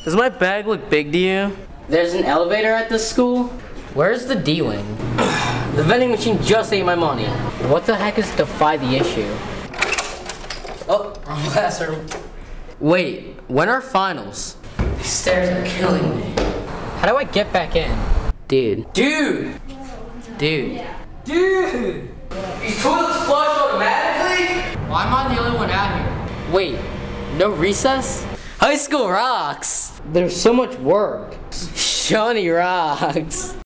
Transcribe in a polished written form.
Does my bag look big to you? There's an elevator at this school? Where's the D wing? The vending machine just ate my money. What the heck is Defy the Issue? Oh, wrong classroom. Wait, when are finals? These stairs are killing me. How do I get back in? Dude. Dude! These toilets flush automatically? Why am I the only one out here? Wait, no recess? High school rocks! There's so much work. Shawnee rocks!